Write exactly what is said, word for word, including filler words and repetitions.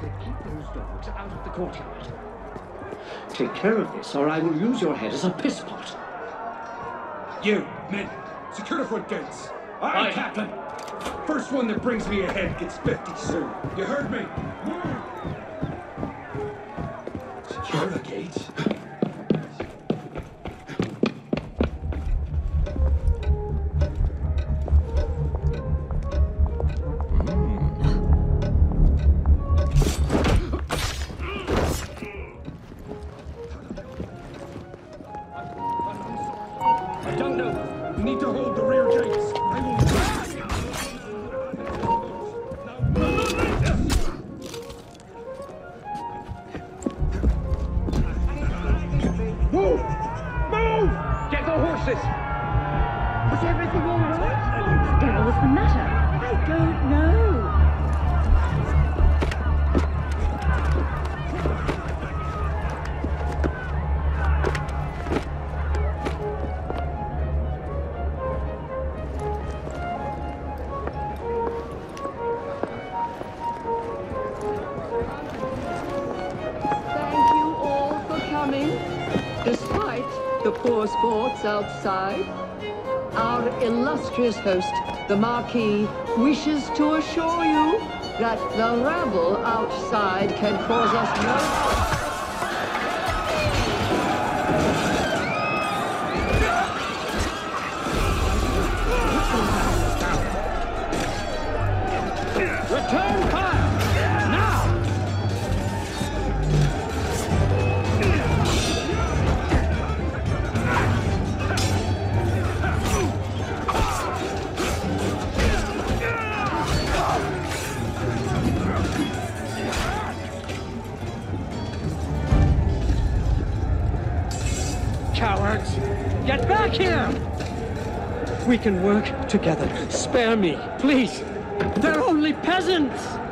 said keep those dogs out of the courtyard. Take care of this, or I will use your head as a piss pot. You, men, secure the front gates. Aye, Aye. Captain. First one that brings me a head gets fifty soon. You heard me? Secure the gates. I don't know. We need to hold the rear gates. I will. Move! Move! Get the horses! Was everything all right? What the hell was the matter? I don't know. Despite the poor sports outside, our illustrious host, the Marquis, wishes to assure you that the rabble outside can cause us no... Return fire! Now! Cowards! Get back here! We can work together. Spare me, please. They're only peasants!